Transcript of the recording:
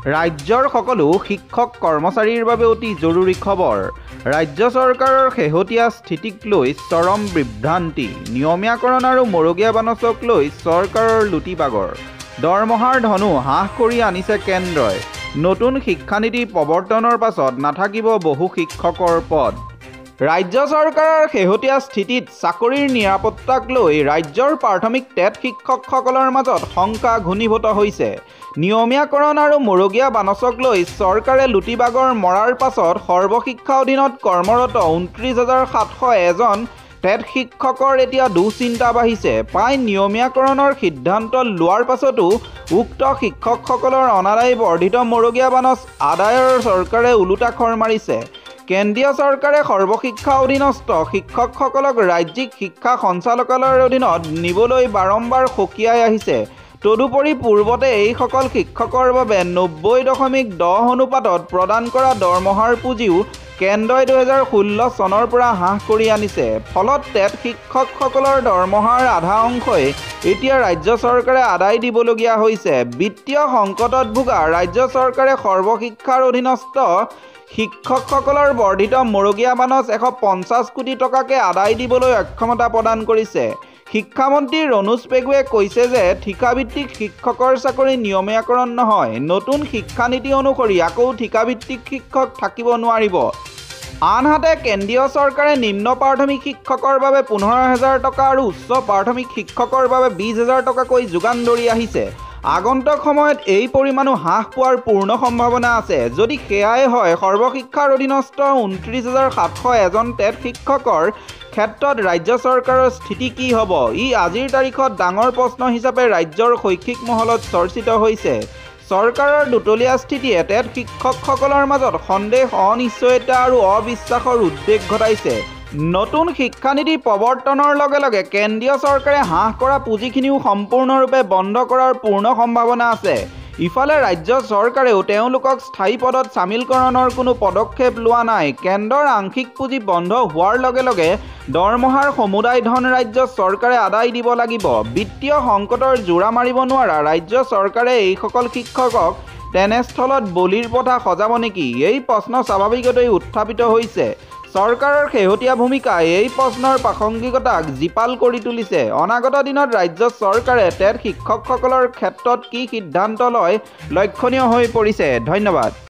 ৰাজ্যৰ সকলো শিক্ষক কৰ্মচাৰীৰ বাবে অতি জৰুৰী খবৰ। ৰাজ্য চৰকাৰৰ শেহতীয়া স্থিতিক লৈ চৰম বিভ্ৰান্তি। নিয়মীয়াকৰণ আৰু মৰগীয়া বানচক লৈ চৰকাৰৰ লুটিবাগৰ। দৰমহাৰ ধনু হ্ৰাস কৰি আনিছে কেন্দ্ৰই। নতুন শিক্ষানীতি প্ৰৱৰ্তনৰ পাছত নাথাকিব বহু শিক্ষকৰ পদ। ৰাজ্য চৰকাৰৰ শেহতীয়া স্থিতিত চাকৰিৰ নিৰাপত্তাক লৈ ৰাজ্যৰ প্ৰাথমিক টেট শিক্ষকসকলৰ মাজত শংকা ঘনীভূত হৈছে। নিয়মীয়াকৰণ আৰু মৰগীয়া বানচক লৈ চৰকাৰে লুটিবাগৰ মৰাৰ পাছত সৰ্বশিক্ষা অধীনত কৰ্মৰত ২৯,৭০১জন টেট শিক্ষকৰ এতিয়া দুশ্চিন্তা বাঢ়িছে। প্ৰায় নিয়মীয়াকৰণৰ সিদ্ধান্ত লোৱাৰ পাছতো উক্ত শিক্ষকসকলৰ অনাদায়ী বৰ্ধিত মৰগীয়া বানচ আদায়ৰ চৰকাৰে ওলোটা খৰ মাৰিছে। কেন্দ্ৰীয় চৰকাৰে সৰ্বশিক্ষা অধীনস্থ শিক্ষকসকলক ৰাজ্যিক শিক্ষা সঞ্চালকালয়ৰ অধীনত নিবলৈ বাৰম্বাৰ সকীয়াই আহিছে। তদুপৰি পূৰ্বতে এইসকল শিক্ষকৰ বাবে ৯০.১০ অনুপাতত প্ৰদান কৰা দৰমহাৰ পুঁজিও কেন্দ্ৰই ২০১৬ চনৰ পৰা হ্ৰাস কৰি আনিছে। ফলত টেট শিক্ষকসকলৰ দৰমহাৰ আধা অংশই এতিয়া ৰাজ্য চৰকাৰে আদায় দিবলগীয়া হৈছে। বিত্তীয় সংকটত ভোগা ৰাজ্য চৰকাৰে সৰ্বশিক্ষাৰ অধীনস্থ শিক্ষকসকলৰ বৰ্ধিত মৰগীয়া বানচ ১৫০ কোটি টকাকে আদায় দিবলৈ অক্ষমতা প্ৰদান কৰিছে। শিক্ষামন্ত্ৰী ৰণোজ পেগুৱে কৈছে যে ঠিকাভিত্তিক শিক্ষকৰ চাকৰি নিয়মীয়াকৰণ নহয়। নতুন শিক্ষানীতি অনুসৰি আকৌ ঠিকাভিত্তিক শিক্ষক থাকিব নোৱাৰিব। আনহাতে কেন্দ্ৰীয় চৰকাৰে নিম্ন প্ৰাথমিক শিক্ষকৰ বাবে ১৫,০০০ টকা আৰু উচ্চ প্ৰাথমিক শিক্ষকৰ বাবে ২০,০০০ টকাকৈ যোগান ধৰি আহিছে। আগন্তুক সময়ত এই পৰিমাণো হ্ৰাস পোৱাৰ পূৰ্ণ সম্ভাৱনা আছে। যদি সেয়াই হয়, সৰ্বশিক্ষাৰ অধীনস্থ ২৯,৭০১জন টেট শিক্ষকৰ ক্ষেত্ৰত ৰাজ্য চৰকাৰৰ স্থিতি কি হ'ব? ই আজিৰ তাৰিখত ডাঙৰ প্ৰশ্ন হিচাপে ৰাজ্যৰ শৈক্ষিক মহলত চৰ্চিত হৈছে। চৰকাৰৰ দুতলীয়া স্থিতিয়ে টেট শিক্ষকসকলৰ মাজত সন্দেহ, অনিশ্চয়তা আৰু অবিশ্বাসৰ উদ্বেগ ঘটাইছে। নতুন শিক্ষানীতি প্ৰৱৰ্তনৰ লগে লগে কেন্দ্ৰীয় চৰকাৰে হ্ৰাস কৰা পুঁজিখিনিও সম্পূৰ্ণৰূপে বন্ধ কৰাৰ পূৰ্ণ সম্ভাৱনা আছে। ইফালে ৰাজ্য চৰকাৰেও তেওঁলোকক স্থায়ী পদত চামিলকৰণৰ কোনো পদক্ষেপ লোৱা নাই। কেন্দ্ৰৰ আংশিক পুঁজি বন্ধ হোৱাৰ লগে লগে দৰমহাৰ সমুদায় ধন ৰাজ্য চৰকাৰে আদায় দিব লাগিব। বিত্তীয় সংকটৰ জোৰা মাৰিব নোৱাৰা ৰাজ্য চৰকাৰে এইসকল শিক্ষকক তেনেস্থলত বলিৰ পঠা সজাব নেকি? এই প্ৰশ্ন স্বাভাৱিকতেই উত্থাপিত হৈছে। চৰকাৰৰ শেহতীয়া ভূমিকাই এই প্ৰশ্নৰ প্ৰাসংগিকতাক জীপাল কৰি তুলিছে। অনাগত দিনত ৰাজ্য চৰকাৰে টেট শিক্ষকসকলৰ ক্ষেত্ৰত কি সিদ্ধান্ত লয় লক্ষণীয় হৈ পৰিছে। ধন্যবাদ।